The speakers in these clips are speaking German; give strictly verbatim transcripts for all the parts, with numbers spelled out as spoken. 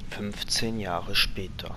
fünfzehn Jahre später.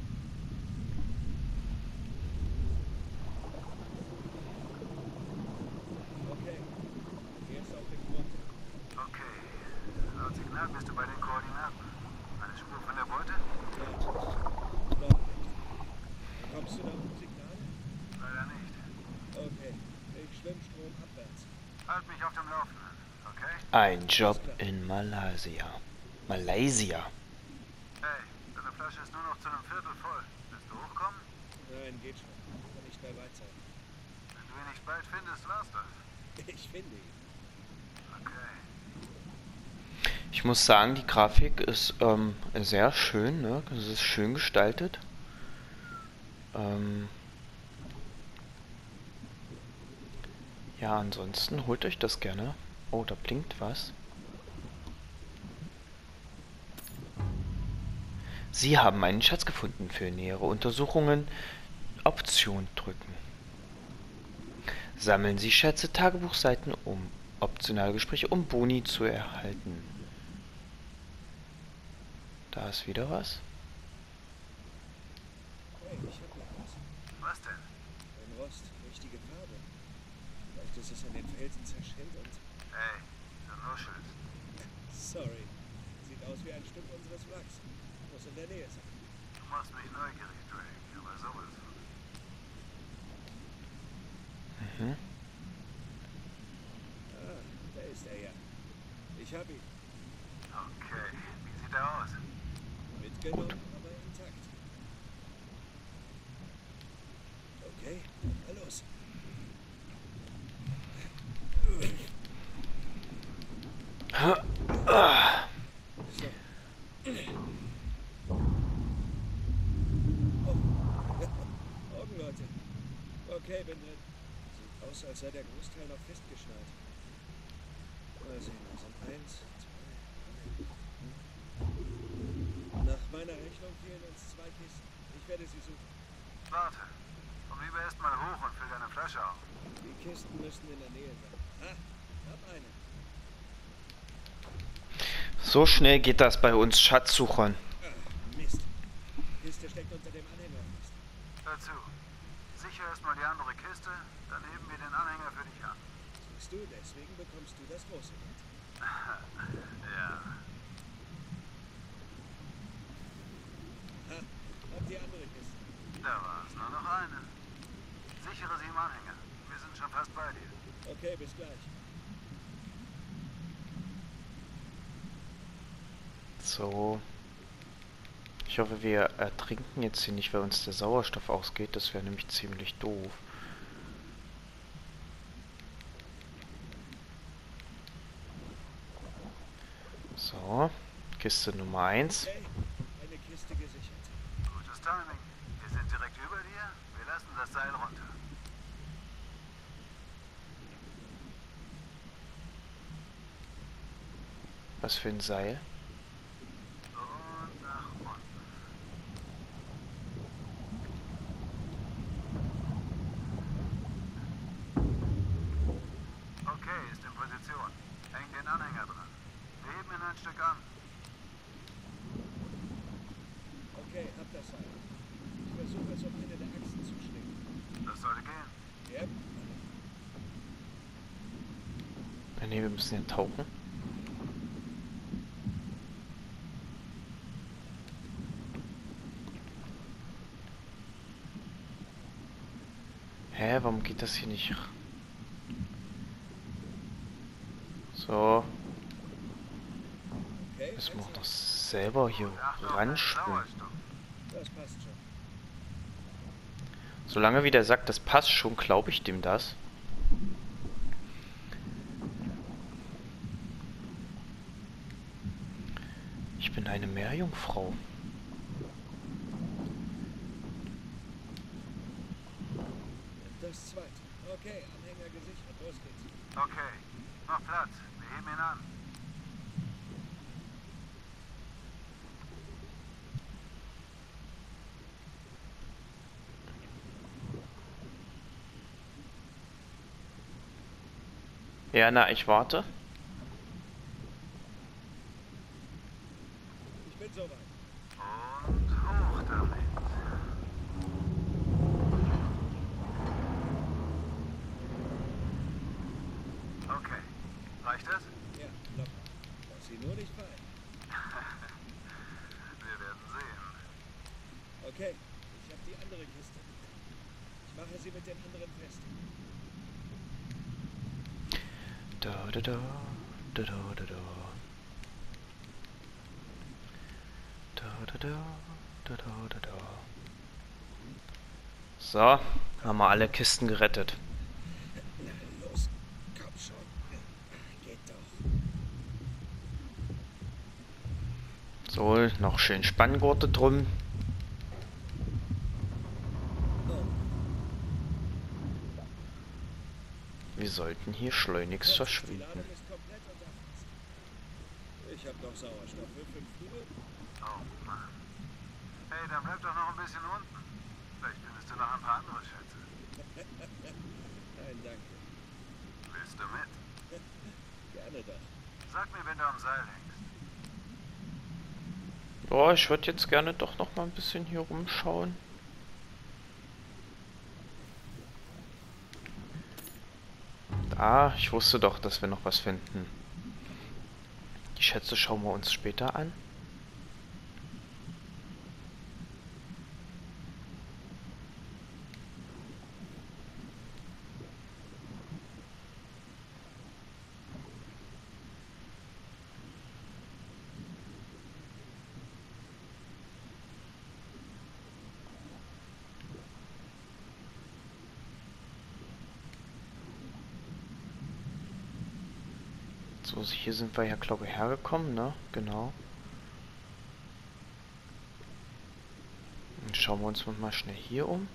Okay, jetzt auf den Grund. Okay. Laut Signal bist du bei den Koordinaten. Eine Spur von der Beute? Ja, noch nicht. Bekommst du da unten Signale? Leider nicht. Okay, ich schwimm stromabwärts. Halt mich auf dem Laufenden, okay? Ein Job Alles klar. in Malaysia. Malaysia. Hey, deine Flasche ist nur noch zu einem Viertel voll. Willst du hochkommen? Nein, geht schon. Kann nicht mehr weit sein. Wenn du ihn nicht bald findest, war's das. Ich finde ihn. Okay. Ich muss sagen, die Grafik ist ähm, sehr schön, ne? Es ist schön gestaltet. Ähm ja, ansonsten holt euch das gerne. Oh, da blinkt was. Sie haben einen Schatz gefunden. Für nähere Untersuchungen Option drücken. Sammeln Sie Schätze, Tagebuchseiten, um optionale Gespräche, um Boni zu erhalten. Da ist wieder was. Hey, ich hab noch was. Was denn? Ein Rost, richtige Farbe. Vielleicht ist es an den Felsen zerschellt und... Hey, du nuschelst. Sorry. Sieht aus wie ein Stück unseres Wracks. Muss in der Nähe sein. Du machst mich neugierig, Drake, aber sowas von. Mhm. Ah, da ist er ja. Ich hab ihn. Okay, wie sieht er aus? Mitgenommen, aber intakt. Okay, mal los. So. Oh. Augen, Leute. Okay, bin drin. Sieht aus, als sei der Großteil noch festgeschnallt. Mal sehen, da sind eins, zwei, drei. Nach meiner Rechnung fehlen uns zwei Kisten. Ich werde sie suchen. Warte. Komm lieber erstmal hoch und füll deine Flasche auf. Die Kisten müssten in der Nähe sein. Ah, hab eine. So schnell geht das bei uns Schatzsuchern. Ah, Mist. Die Kiste steckt unter dem Anhänger fest. Hör zu. Sicher erstmal die andere Kiste, dann heben wir den Anhänger für dich an. Siehst du, deswegen bekommst du das große Geld. Ja. Ha, hab die andere Kiste. Da war es nur noch eine. Sichere sie im Anhänger. Wir sind schon fast bei dir. Okay, bis gleich. So. Ich hoffe, wir ertrinken jetzt hier nicht, weil uns der Sauerstoff ausgeht. Das wäre nämlich ziemlich doof. So. Kiste Nummer eins. Okay, eine Kiste gesichert. Gutes Timing. Wir sind direkt über dir. Wir lassen das Seil runter. Was für ein Seil? Und nach unten. Okay, ist in Position. Häng den Anhänger dran. Wir heben ihn ein Stück an. Okay, hab das Seil. Ich versuche es um eine der Achsen zu schwingen. Das sollte gehen. Yep. Ah, nee, wir müssen ja tauchen. Hä, warum geht das hier nicht? So. Okay, Müssen wir auch eins noch selber hier Achtung, ranschwimmen. Sauerstoff. Das passt schon. Solange wie der sagt, das passt schon, glaube ich dem das. Ich bin eine Meerjungfrau. Das zweite. Okay, Anhänger gesichert. Los geht's. Okay, noch Platz. Wir heben ihn an. Ja, na, ich warte. Ich bin soweit. Und hoch damit. Okay. Reicht das? Ja, locker. Lass sie nur nicht fallen. Wir werden sehen. Okay, ich habe die andere Kiste. Ich mache sie mit den anderen fest. Da, da, da, da, da, da, da. Da, da, da, da, da, da, da. So, haben wir alle Kisten gerettet. Na los, komm schon. Geht doch. So, noch schön Spanngurte drum. Wir sollten hier schleunigst Die verschwinden. Ladung ist komplett unter Fest. Ich habe noch Sauerstoff für fünf Minuten. Oh Mann. Hey, dann bleib doch noch ein bisschen unten. Vielleicht findest du noch ein paar andere Schätze. Nein, danke. Willst du mit? Gerne doch. Sag mir, wenn du am Seil hängst. Boah, ich würde jetzt gerne doch noch mal ein bisschen hier rumschauen. Ah, ich wusste doch, dass wir noch was finden. Die Schätze schauen wir uns später an. So, hier sind wir ja, glaube ich, hergekommen, ne? Genau. Dann schauen wir uns mal schnell hier um.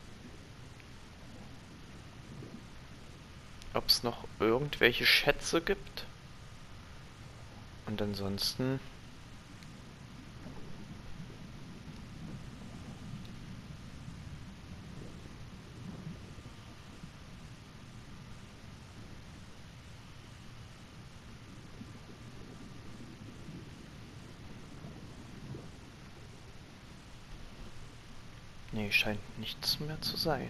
Ob es noch irgendwelche Schätze gibt. Und ansonsten... Nee, scheint nichts mehr zu sein.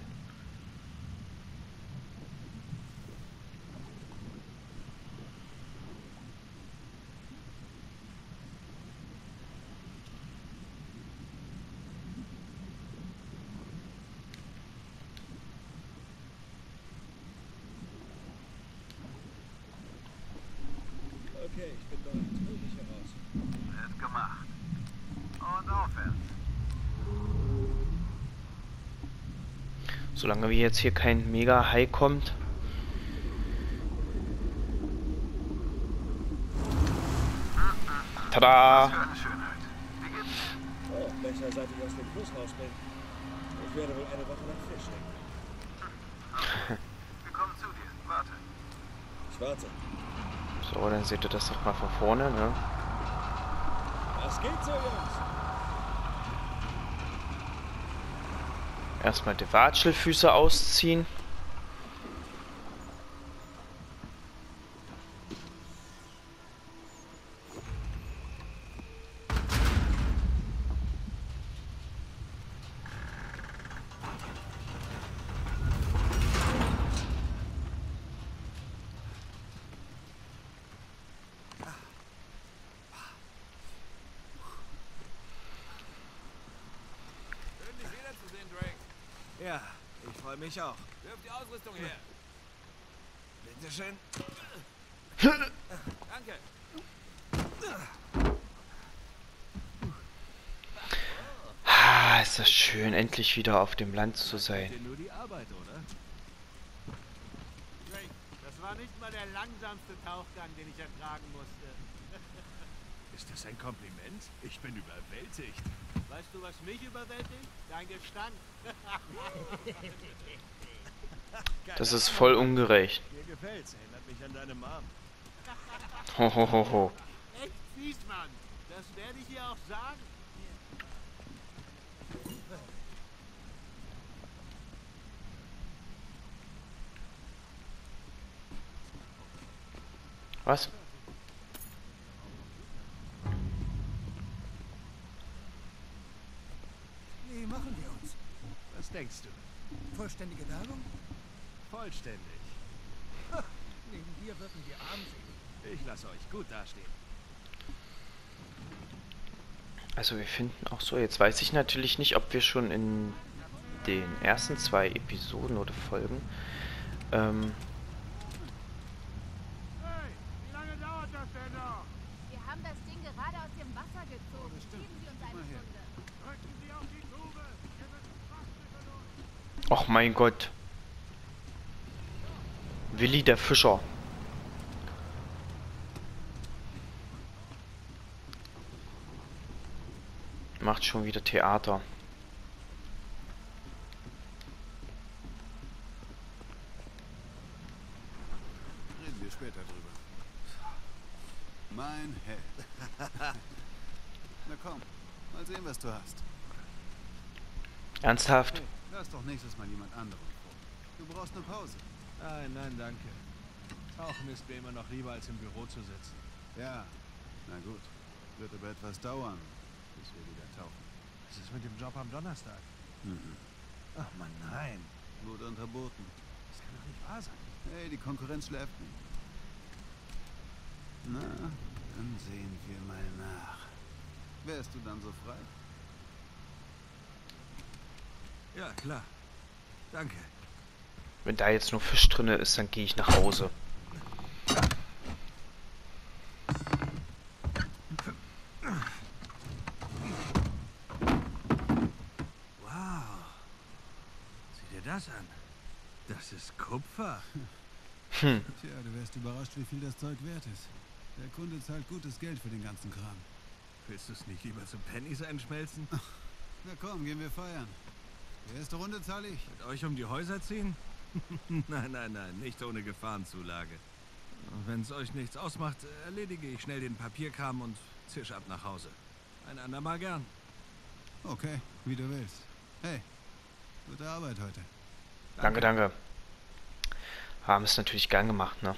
Okay, ich bin bereit. Hol mich heraus. Wird gemacht. Und aufwärts. Solange wie jetzt hier kein Mega-High kommt. Tada! Was für eine Schönheit. Wie geht's? Oh, besser seit ich aus dem Flusshaus bin. Ich werde wohl eine Woche lang Fisch denken. Wir kommen zu dir. Warte. Ich warte. So, dann seht ihr das doch mal von vorne, ne? Was geht so, Jungs? Erstmal die Watschelfüße ausziehen. Schön, dich wiederzusehen, Drake. Ja, ich freue mich auch. Wirf die Ausrüstung her. Bitteschön. Danke. Ah, ist das schön, endlich wieder auf dem Land zu sein. Nur die Arbeit, oder? Drake, das war nicht mal der langsamste Tauchgang, den ich ertragen musste. Ist das ein Kompliment? Ich bin überwältigt. Weißt du, was mich überwältigt? Dein Gestank. Das ist voll ungerecht. Mir gefällt's. Erinnert mich an deine Mom. Ho, ho, ho, ho. Echt fies, Mann. Das werde ich ihr auch sagen. Was? denkst du? Vollständige Werbung? Vollständig. Neben dir wirken wir armselig. Ich lasse euch gut dastehen. Also wir finden auch so, jetzt weiß ich natürlich nicht, ob wir schon in den ersten zwei Episoden oder Folgen ähm, Hey, wie lange dauert das denn noch? Wir haben das Ding gerade aus dem Wasser gezogen. Geben Sie uns eine Stunde. Drücken Sie auf die Tube. Wir müssen fast los. ach mein Gott. Willi der Fischer. Macht schon wieder Theater. Reden wir später drüber. Mein Held. Na komm, mal sehen, was du hast. Ernsthaft? Hey, lass doch nächstes Mal jemand anderen vor. Du brauchst eine Pause. Nein, nein, danke. Tauchen ist mir immer noch lieber, als im Büro zu sitzen. Ja, na gut. Wird aber etwas dauern, bis wir wieder tauchen. Was ist mit dem Job am Donnerstag? Mhm. Ach man, nein. Wurde unterboten. Das kann doch nicht wahr sein. Hey, die Konkurrenz schläft nicht. Na, dann sehen wir mal nach. Wärst du dann so frei? Ja, klar. Danke. Wenn da jetzt nur Fisch drin ist, dann gehe ich nach Hause. Wow. Sieh dir das an. Das ist Kupfer. Hm. Tja, du wärst überrascht, wie viel das Zeug wert ist. Der Kunde zahlt gutes Geld für den ganzen Kram. Willst du es nicht lieber zu Pennies einschmelzen? Na komm, gehen wir feiern. Die erste Runde zahle ich. Mit euch um die Häuser ziehen? Nein, nein, nein, nicht ohne Gefahrenzulage. Wenn es euch nichts ausmacht, erledige ich schnell den Papierkram und zisch ab nach Hause. Ein andermal gern. Okay, wie du willst. Hey, gute Arbeit heute. Danke, danke. Haben es natürlich gern gemacht, ne?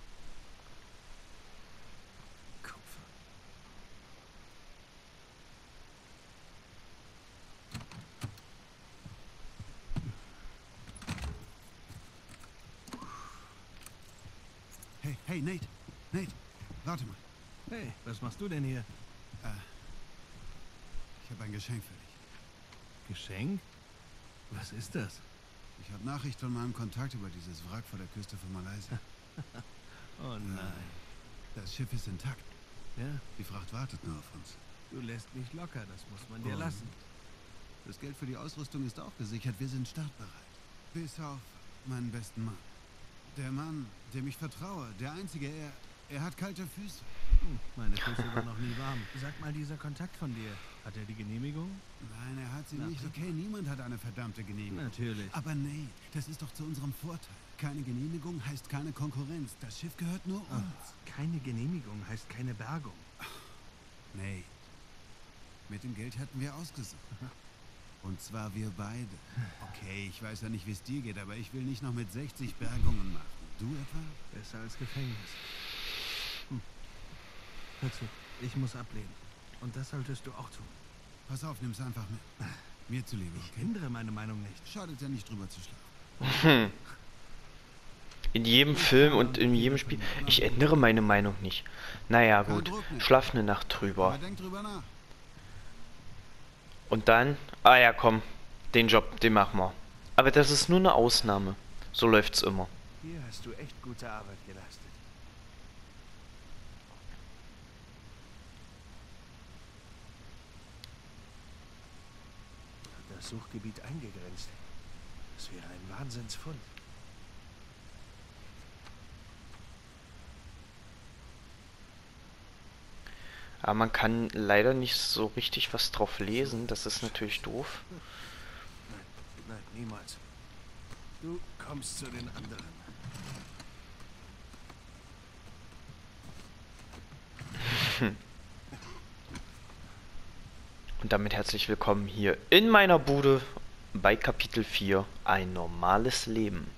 Kupfer. Hey, hey, Nate. Nate, warte mal. Hey, was machst du denn hier? Äh, ich habe ein Geschenk für dich. Geschenk? Was ist das? Ich habe Nachricht von meinem Kontakt über dieses Wrack vor der Küste von Malaysia. Oh nein. Das Schiff ist intakt. Ja, Die Fracht wartet nur auf uns. du lässt nicht locker, das muss man dir Und lassen. Das Geld für die Ausrüstung ist auch gesichert. Wir sind startbereit. Bis auf meinen besten Mann. Der Mann, dem ich vertraue. Der einzige, er, er hat kalte Füße. Hm, meine Füße waren noch nie warm. Sag mal, dieser Kontakt von dir, hat er die Genehmigung? Nein, er hat sie Na, nicht. Okay, niemand hat eine verdammte Genehmigung. Natürlich. Aber nee, das ist doch zu unserem Vorteil. Keine Genehmigung heißt keine Konkurrenz. Das Schiff gehört nur uns. Keine Genehmigung heißt keine Bergung. Nee. Mit dem Geld hätten wir ausgesucht. Und zwar wir beide. Okay, ich weiß ja nicht, wie es dir geht, aber ich will nicht noch mit sechzig Bergungen machen. Du etwa? Besser als Gefängnis. Hm. Hör zu, ich muss ablehnen. Und das solltest du auch tun. Pass auf, nimm's einfach mit. Mir zuliebe, Ich okay? ändere meine Meinung nicht. Schadet ja nicht, drüber zu schlafen. In jedem Film und in jedem Spiel. Ich ändere meine Meinung nicht. Naja, gut. Schlaf eine Nacht Aber drüber. denk drüber nach. Und dann, ah ja, komm, den Job, den machen wir. Aber das ist nur eine Ausnahme. So läuft's immer. Hier hast du echt gute Arbeit geleistet. Das Suchgebiet eingegrenzt. Das wäre ein Wahnsinnsfund. Aber man kann leider nicht so richtig was drauf lesen. Das ist natürlich doof. Nein, nein, niemals. Du kommst zu den anderen. Und damit herzlich willkommen hier in meiner Bude bei Kapitel vier, ein normales Leben.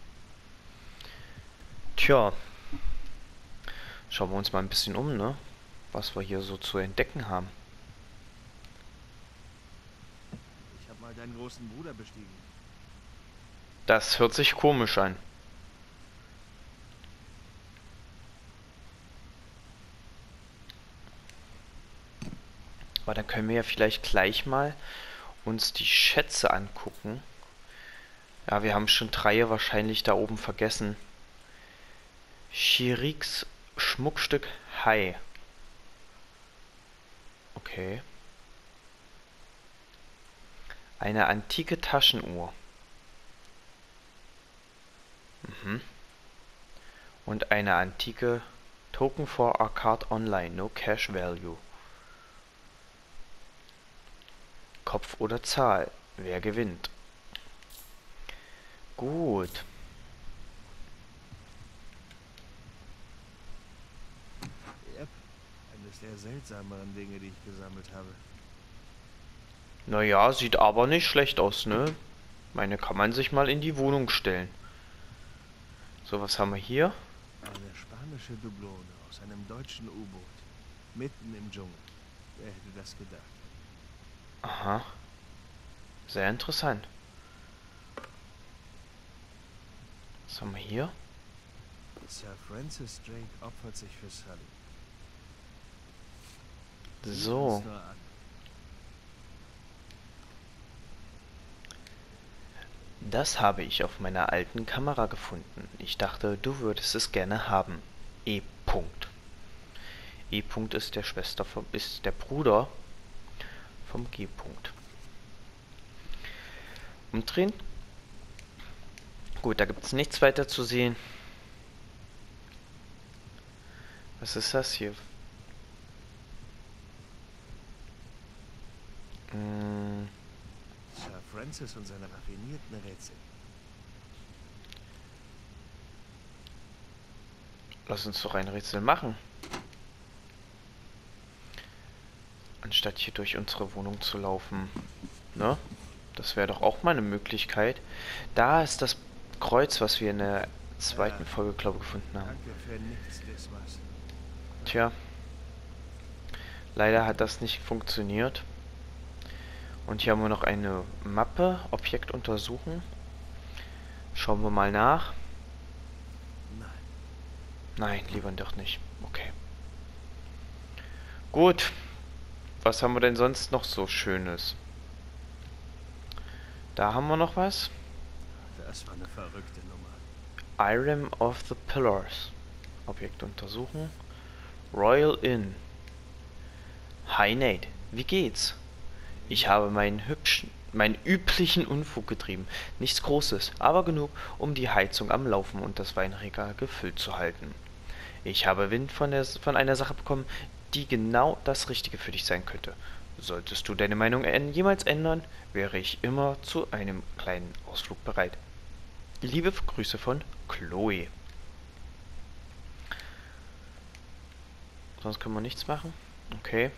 Tja, schauen wir uns mal ein bisschen um, ne? Was wir hier so zu entdecken haben. Ich habe mal deinen großen Bruder bestiegen. Das hört sich komisch an. Aber dann können wir ja vielleicht gleich mal uns die Schätze angucken. Ja, wir haben schon drei wahrscheinlich da oben vergessen. Chiriks Schmuckstück Hai. Okay. Eine antike Taschenuhr. Mhm. Und eine antike Token for Arcade Online. No Cash Value. Kopf oder Zahl. Wer gewinnt? Gut. Yep. Eines der seltsameren Dinge, die ich gesammelt habe. Naja, sieht aber nicht schlecht aus, ne? Meine kann man sich mal in die Wohnung stellen. So, was haben wir hier? Eine spanische Dublone aus einem deutschen U-Boot. Mitten im Dschungel. Wer hätte das gedacht? Aha. Sehr interessant. Was haben wir hier? Sir Francis Drake opfert sich für Sully. So. Sieh uns nur an. Das habe ich auf meiner alten Kamera gefunden. Ich dachte, du würdest es gerne haben. E. -Punkt. E. -Punkt ist der Schwester vom, ist der Bruder vom G. -Punkt. Umdrehen. Gut, da gibt es nichts weiter zu sehen. Was ist das hier? Hm. Sir Francis und seine raffinierten Rätsel. Lass uns doch ein Rätsel machen. Anstatt hier durch unsere Wohnung zu laufen. Ne? Das wäre doch auch mal eine Möglichkeit. Da ist das Kreuz, was wir in der zweiten Ja. Folge, glaube ich, gefunden haben. Danke für nichts, Dismas. Tja. Leider hat das nicht funktioniert. Und hier haben wir noch eine Mappe. Objekt untersuchen. Schauen wir mal nach. Nein. Nein, lieber doch nicht. Okay. Gut. Was haben wir denn sonst noch so Schönes? Da haben wir noch was. Das war eine verrückte Nummer. Irem of the Pillars. Objekt untersuchen. Royal Inn. Hi Nate, wie geht's? Ich habe meinen hübschen, meinen üblichen Unfug getrieben. Nichts Großes, aber genug, um die Heizung am Laufen und das Weinregal gefüllt zu halten. Ich habe Wind von, der, von einer Sache bekommen, die genau das Richtige für dich sein könnte. Solltest du deine Meinung jemals ändern, wäre ich immer zu einem kleinen Ausflug bereit. Liebe Grüße von Chloe. Sonst können wir nichts machen. Okay.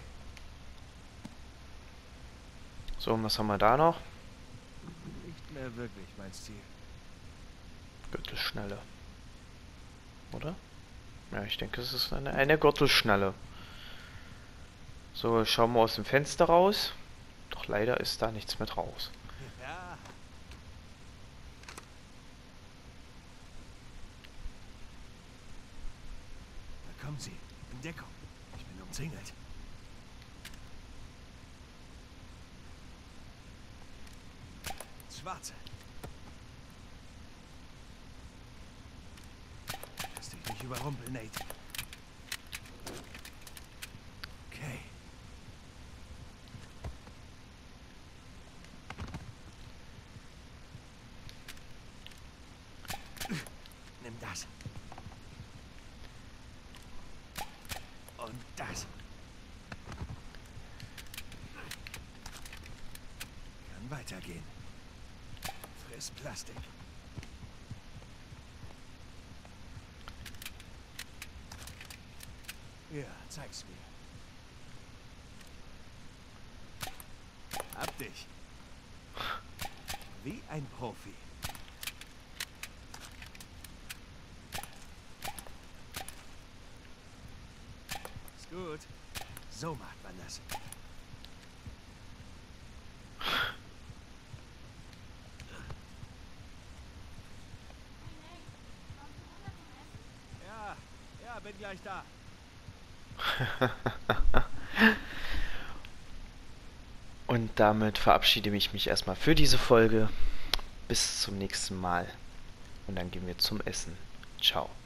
So, und was haben wir da noch? Nicht mehr wirklich mein Stil. Gürtelschnalle. Oder? Ja, ich denke, es ist eine, eine Gürtelschnalle. So, schauen wir aus dem Fenster raus. Doch leider ist da nichts mit raus. Ja. Da kommen sie. In Deckung. Ich bin umzingelt. Schwarze. Lass dich nicht überrumpeln, Nate. Okay. Nimm das. Und das. Kann weitergehen. Friss Plastik. Ja, zeig's mir. Hab dich. Wie ein Profi. Ist gut. So macht man das. bin gleich da. Und damit verabschiede ich mich erstmal für diese Folge. Bis zum nächsten Mal. Und dann gehen wir zum Essen. Ciao.